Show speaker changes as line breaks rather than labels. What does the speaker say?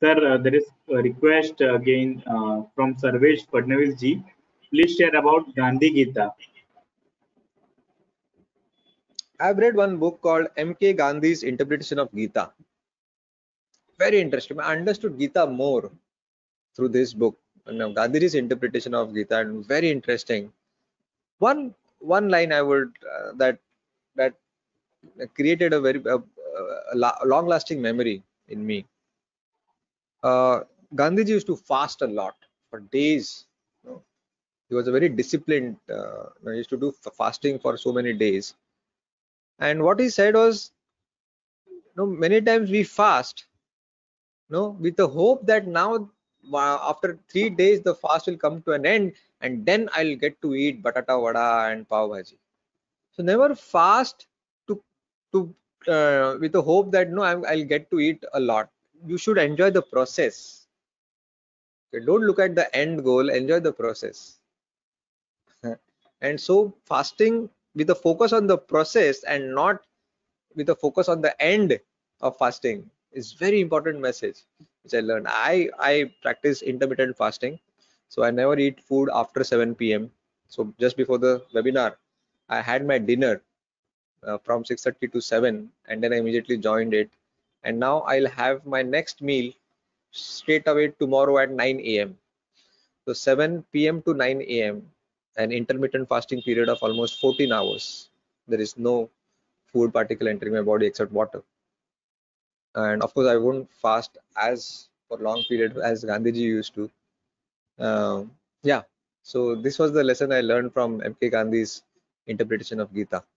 Sir, there is a request again from Sarvesh Fadnavis ji. Please share about Gandhi Gita.
I've read one book called M.K. Gandhi's Interpretation of Gita. Very interesting. I understood Gita more through this book. Now, Gandhi's interpretation of Gita, and very interesting. One line I would that created a very long-lasting memory in me. Gandhiji used to fast a lot for days. You know. He was a very disciplined. He used to do fasting for so many days. And what he said was, many times we fast, with the hope that now after 3 days the fast will come to an end, and then I'll get to eat batata vada and pav bhaji. So never fast to with the hope that I'll get to eat a lot. You should enjoy the process. Okay, don't look at the end goal. Enjoy the process. And so fasting with a focus on the process and not with a focus on the end of fasting is very important message which I learned. I practice intermittent fasting, so I never eat food after 7 p.m. So just before the webinar, I had my dinner from 6:30 to 7, and then I immediately joined it. And now I'll have my next meal straight away tomorrow at 9 a.m. So 7 p.m. to 9 a.m. an intermittent fasting period of almost 14 hours. There is no food particle entering my body except water. And of course, I won't fast as for long period as Gandhiji used to. Yeah. So this was the lesson I learned from M.K. Gandhi's interpretation of Gita.